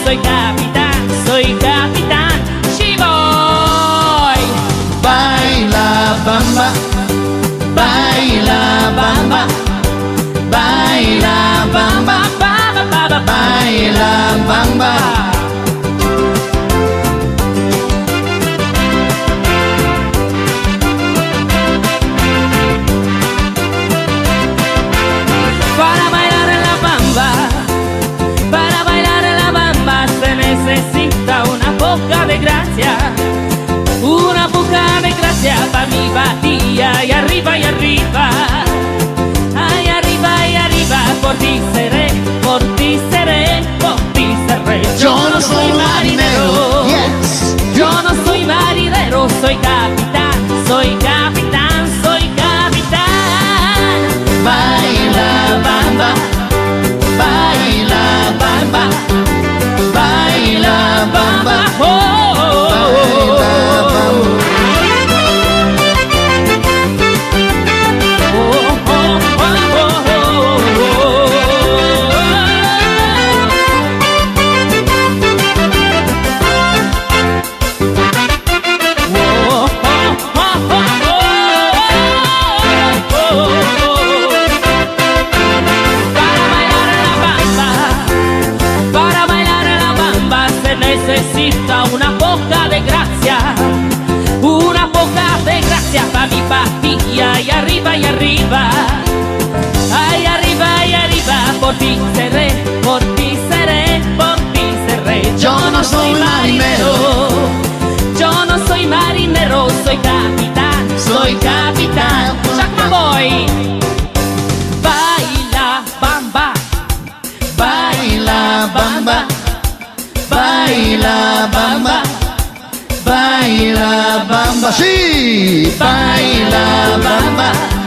soy capitán, sí voy. Baila bamba, baila bamba, baila bamba, baila bamba. Para bailar en la bamba, para bailar en la bamba se necesita una poca de gracia, una poca de gracia para mi batilla y arriba y arriba, ay arriba y arriba, por ti seré, por ti seré, por ti seré. Yo no soy marinero, yes. Yo no soy marinero, soy capitán, soy capitán, soy capitán. Baila bamba, baila bamba, baila bamba, Oh, oh, oh, oh, baila bamba. Para bailar en la bamba se necesita una poca de gracia, una poca de gracia para mi patilla y arriba y arriba, ay arriba y arriba, por ti seré, por ti seré, por ti seré. Yo no soy marinero, yo no soy marinero, soy capitán, soy capitán. Jack Boy, baila bamba, baila bamba, baila bamba, baila bamba, sí, baila bamba.